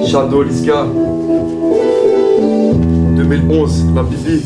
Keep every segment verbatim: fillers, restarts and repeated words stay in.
Shadow Liska deux mille onze, la Bibi.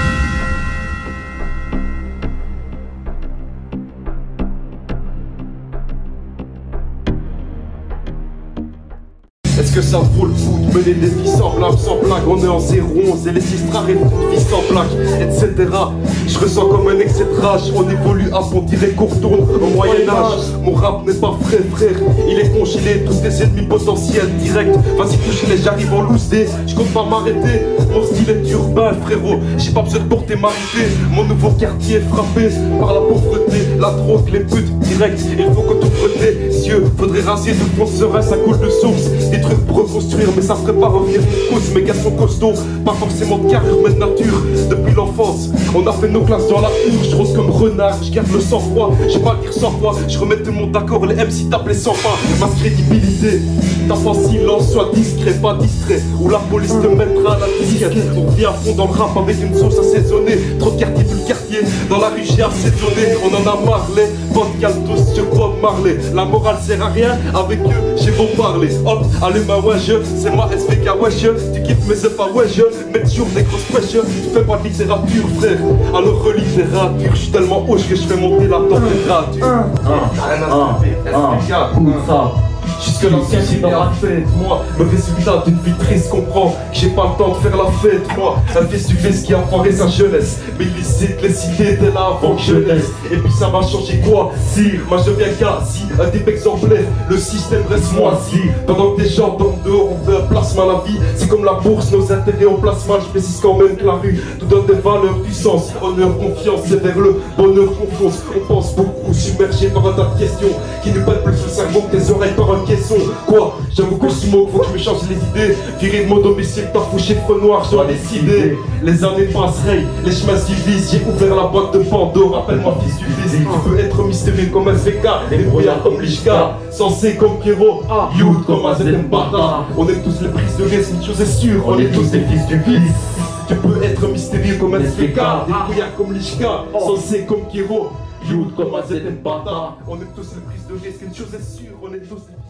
Est-ce que ça vaut le coup de mener des vies semblables, sans blague? On est en zéro onze et les histoires et une vie sans blague, et cetera. Je ressens comme un excès de rage. On évolue à fond, dirait qu'on retourne au Moyen-Âge. Mon rap n'est pas frais, frère. Il est congelé, tous tes ennemis potentiels direct. Vas-y, couche-les, j'arrive en loose day. Je compte pas m'arrêter. Mon style est urbain, frérot. J'ai pas besoin de porter marité. Mon nouveau quartier est frappé par la pauvreté, la drogue, les putes direct. Il faut que tout tes yeux. Faudrait raser tout le monde serein, ça coule de source. Des trucs pour reconstruire, mais ça ferait pas revenir mon cause. Mes gars sont costauds, pas forcément de carrure, mais de nature. Depuis l'enfance, on a fait nos classes dans la urge. Je rose comme renard, je garde le sang-froid. J'ai pas le dire cent fois, je remets tout le monde d'accord. Les M C tapent les cent pas. Ma crédibilité, tape en silence, sois discret, pas distrait. Ou la police te mettra à la disquette. On vient à fond dans le rap avec une sauce assaisonnée. Trop de quartier, tout le quartier. Dans la rue, j'ai assaisonné. On en a marlé. Podcast tous sur Bob Marley. La morale sert à rien, avec eux, j'ai beau parler. Hop, allume ma wesh, c'est moi S V K wesh. Tu kiffes mes œufs à wesh, mais toujours des grosses pêches. Tu fais pas de littérature, frère. Alors relis littérature, je suis tellement hoche que je fais monter la température. Rien à se S V K, ça. Jusque là, c'est dans la fête, moi. Le résultat d'une vie triste comprend que j'ai pas le temps de faire la fête, moi. Un fils du fils qui a foiré sa jeunesse. Mais illicite, les cités étaient là avant que je naisse. Et puis ça va changer quoi? Si, moi je deviens quasi un type exemplaire. Le système reste moisi. Pendant que des gens dorment dehors, on fait un plasma à la vie. C'est comme la bourse, nos intérêts on place mal. Je précise quand même que la rue tout donne des valeurs, puissance, honneur, confiance. C'est vers le bonheur qu'on fonce. On pense beaucoup, submergé par un tas de questions qui nous pètent plus le cerveau que tes oreilles par un caisson. Quoi? J'avoue que je smoke, faut que je me change les idées. Virer de mon domicile, t'as fouché feu noir, je dois décider. Les années passeraient, les chemins se divisent. J'ai ouvert la boîte de Pandore, rappelle-moi fils du fils. Tu peux être mystérieux comme S V K, et brouillard comme Lishka. Sensé comme Pierrot, youth comme A Z M Bata. On est tous les prises de risque, une chose est sûre, on est tous des fils du fils. Tu peux être mystérieux comme S V K, des brouillards comme Lishka. Sensé comme Pierrot, youth comme A Z M Bata. On est tous les prises de risque, une chose est sûre, on est tous les